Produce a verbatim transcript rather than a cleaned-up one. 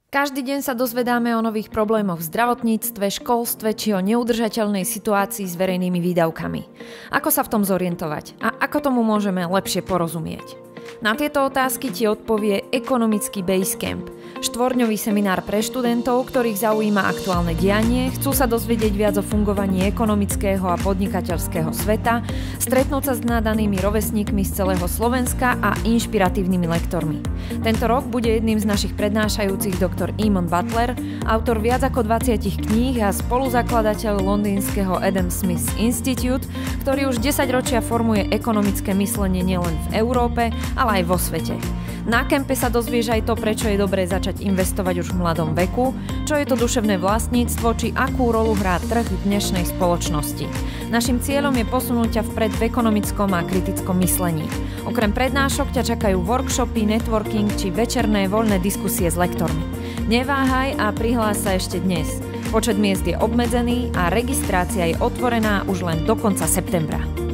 Každý deň sa dozvedáme o nových problémoch v zdravotníctve, školstve či o neudržateľnej situácii s verejnými výdavkami. Ako sa v tom zorientovať a ako tomu môžeme lepšie porozumieť? Na tieto otázky ti odpovie ekonomický Basecamp, štvorňový seminár pre študentov, ktorých zaujíma aktuálne dianie, chcú sa dozvedieť viac o fungovaní ekonomického a podnikateľského sveta, stretnúť sa s nadanými rovesníkmi z celého Slovenska a inšpiratívnymi lektormi. Tento rok bude jedným z našich prednášajúcich doktor Eamon Butler, autor viac ako dvadsať kníh a spoluzakladateľ londýnskeho Adam Smith Institute, ktorý už desaťročia formuje ekonomické myslenie nielen v Európe, ale aj vo svete. Na kempe sa dozvieš aj to, prečo je dobré začať investovať už v mladom veku, čo je to duševné vlastníctvo, či akú rolu hrá trh v dnešnej spoločnosti. Naším cieľom je posunúť ťa vpred v ekonomickom a kritickom myslení. Okrem prednášok ťa čakajú workshopy, networking či večerné voľné diskusie s lektormi. Neváhaj a prihlás sa ešte dnes. Počet miest je obmedzený a registrácia je otvorená už len do konca septembra.